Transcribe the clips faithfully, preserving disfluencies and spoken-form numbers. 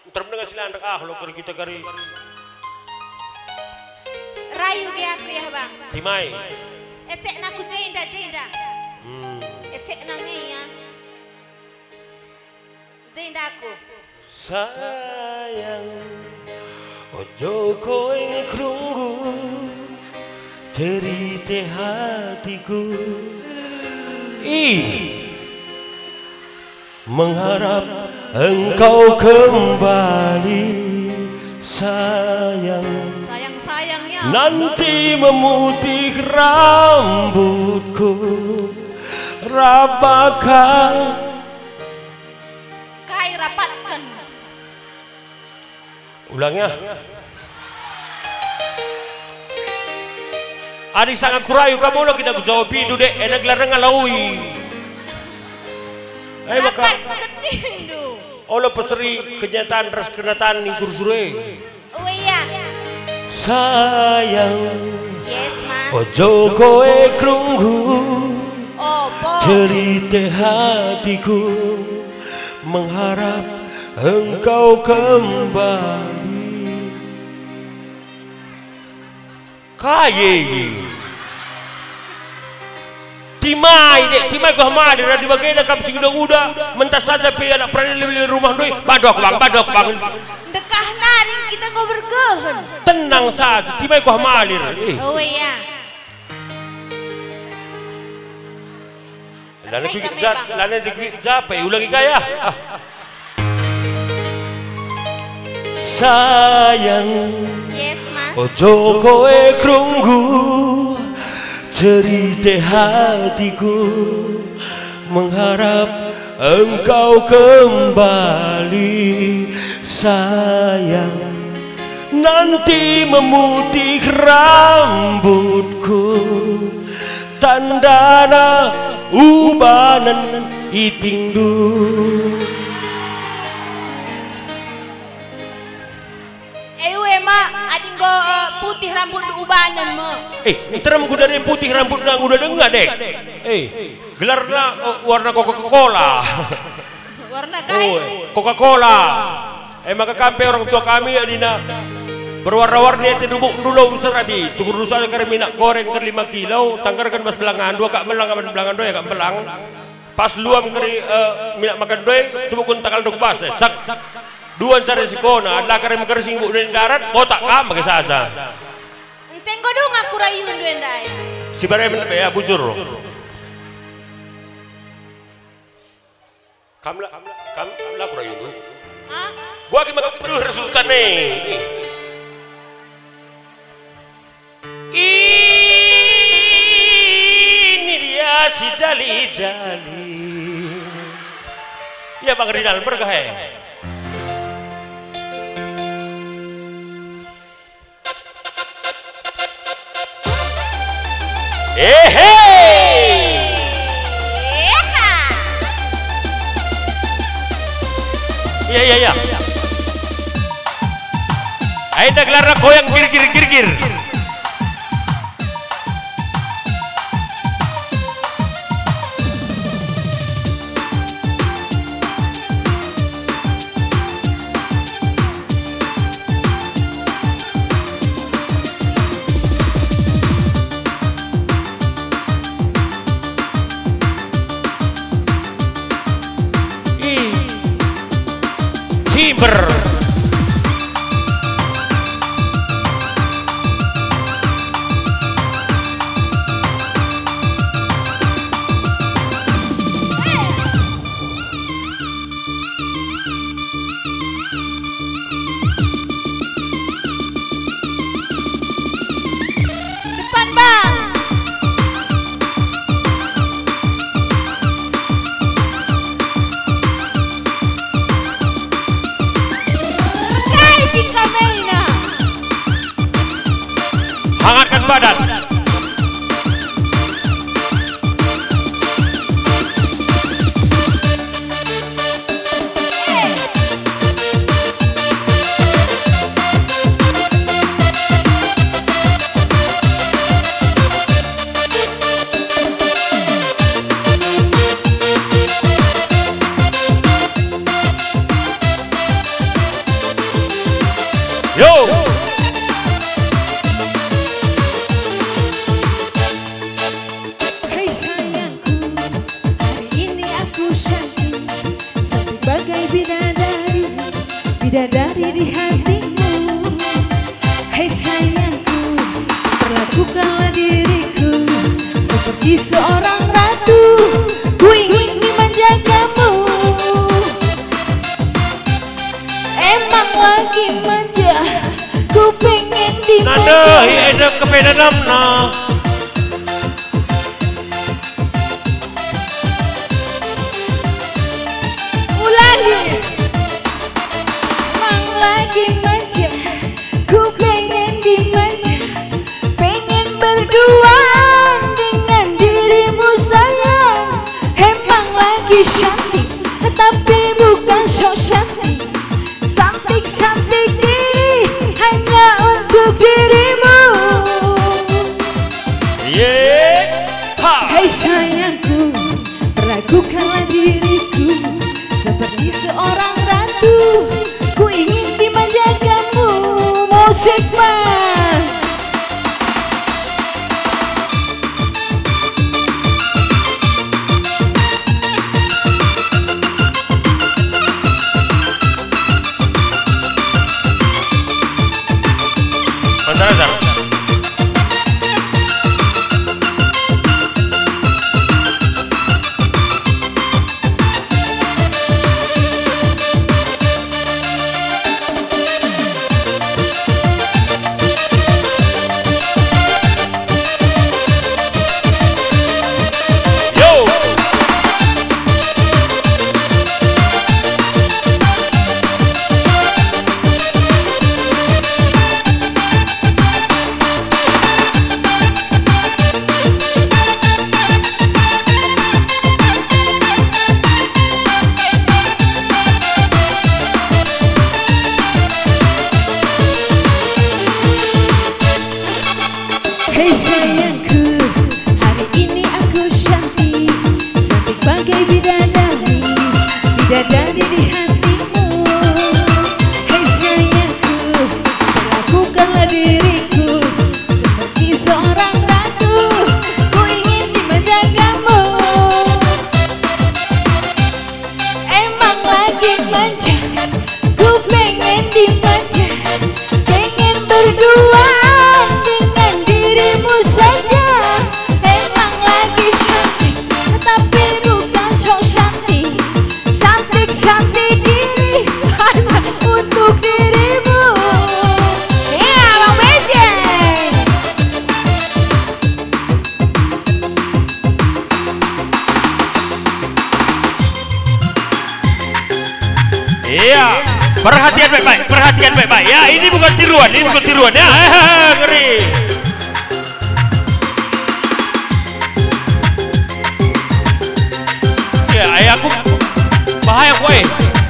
Termendengar sila anak ah lo kalau kita kari. Rayu ke aku ya bang. Timai. Ecek naku jenda jenda. Hmm. Ecek namanya ya. Jenda aku. Sayang, ojo kowe krunggu cerita hatiku. Ih, mengharap engkau kembali sayang. Sayang-sayangnya. Nanti memutih rambutku, rapatkan. Kai rapatkan. Ulangnya. Adi sangat kurayu kamu lo kita jawab itu dek enak larang ngalaui. Eh maka. Rapatkan dindu. Olah peseri kenyataan ras kenyataan nih kursure. Oh iya. Sayang. Yes mas. Ojo kowe krunggu. Oh boh. Cerita hatiku mengharap engkau kembali. Kaya Timai dek, timai kau hamadi di bagian kam sing udah mentas saja pi anak pernah beli rumah doi, badok bang, badok bang. Dekah nari kita nggak bergehen. Tenang saja, timai kau hamadi. Oh iya. Lalu kita jat, lalu kita japa, ulangi kaya. Sayang, Yes mas. ojo kowe krunggu cerita hatiku mengharap engkau kembali sayang. Nanti memutih rambutku tandana ubanan itingdu. Ading go putih rambut ubanan mo. Eh, terang gua dari putih rambut nang udah dengar dek. Eh, gelarnya uh, warna Coca-Cola. Warna kai. Oh, Coca-Cola. Eh maka kampe orang tua kami adina berwarna-warni itu dubuk dulu seradi. Tunggu rusak karena minyak goreng ke lima kilo, tanggarkan mas belangan dua kak belang aman belangan dua ya kak belang. Pas luam keri uh, minyak makan dua, coba kun takal dok bas. Cak. Dua cari sikona, adalah karena mengkersing bu dari darat, kotak kam pakai saja. Encengko dong aku rayu ndai. Si bare men ya bujur. Kamla kam kamla aku rayu dulu. Hah? Gua akan makan penuh resultan nih. Ini dia si jali-jali. Ya Bang Rinal berkah ya. Ehe. Iya iya iya. Ayo dah gelar goyang gir gir gir gir. Timber. Depan bang. Hangatkan badan. bidadari di hatimu. Hei sayangku, perlakukanlah diriku seperti seorang ratu. Ku ingin dimanjakanmu. Emang lagi manja, ku pengen dimanja. Nanda hidup kepada namna. Ulangi. Emang lagi manja, ku pengen dimanja. Pengen berduaan dengan dirimu sayang. Emang lagi cantik, tapi bukan so cantik. Cantik-cantik ini hanya untuk dirimu. Yeah. Ha. Hei sayangku, perlakukanlah diriku seperti seorang ratu. Ku ingin dimanjakanmu. Musik man. Bentar, bentar. Hei sayangku, hari ini aku cantik, cantik bagai bidadari, bidadari di hatimu. Hei sayangku, perlakukanlah diriku seperti seorang ratu. Ku ingin dimanjakanmu. Emang lagi manja, ku pengen dimanja. Pengen berdua saja. Emang lagi cantik, tapi bukan so cantik. Cantik-cantik ini hanya untuk dirimu. Ya, Bang Bejeng. Iya, perhatian baik-baik, perhatian baik-baik. Ya, ini bukan tiruan, ini bukan tiruan ya. Ngeri. Ya, aku bahaya boy.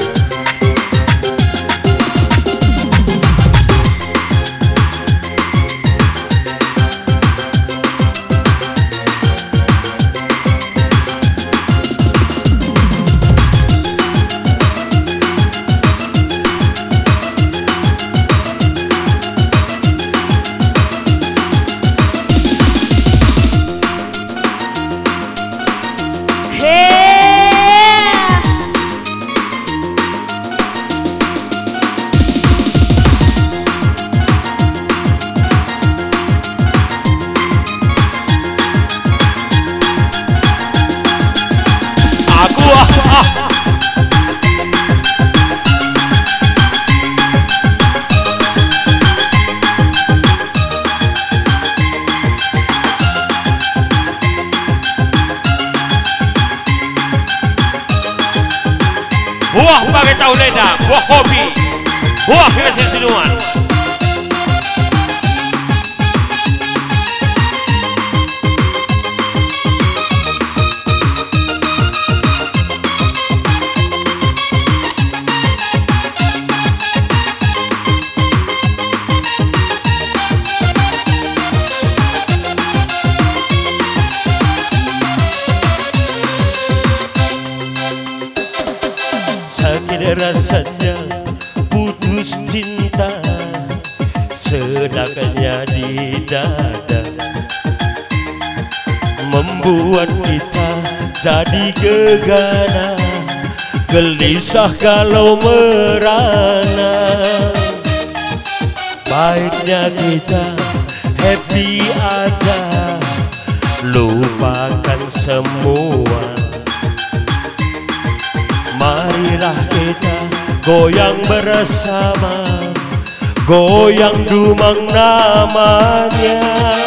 Buah pakai tahu leda, buah kopi, buah kasih senuan. Sakit rasanya putus cinta, sedangkannya di dada membuat kita jadi gegana, gelisah kalau merana. Baiknya kita happy aja, lupakan semua. Marilah kita goyang bersama, goyang dumang namanya.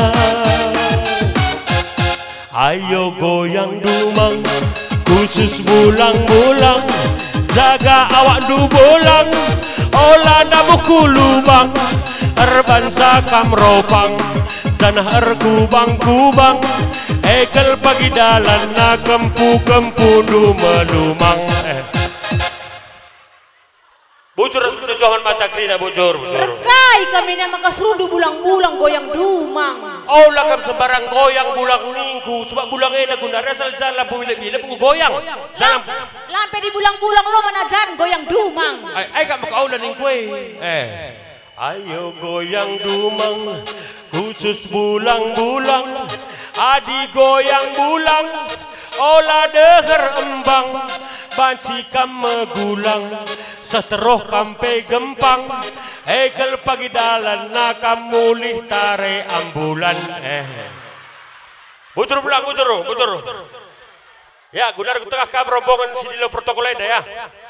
Ayo goyang dumang, khusus bulang-bulang, jaga awak du bolang, olah nabuku lubang, erbansa kamropang, tanah erkubang-kubang, ekel pagi dalan na kempu-kempu du melumang. Eh. Bujur sejojohan mata krina bujur, bujur. Rekai kami nama kasrudu bulang-bulang goyang dumang. Oh lah kam sembarang goyang bulang ningku, sebab bulang ini guna asal jalan bila-bila pun goyang. Jangan Lampe di bulang-bulang lo manajan goyang dumang. Ay, ay kak makaulan ningku eh. Ayo goyang dumang, khusus bulang-bulang, adi goyang bulang, olah deher embang, banci kam megulang, seteroh kampe gempang, ekel pagi dalan nakam mulih tare ambulan. Eh, bujur pulang bujur, bujur. Ya, gunar tengah kam rombongan si dilo protokol ya.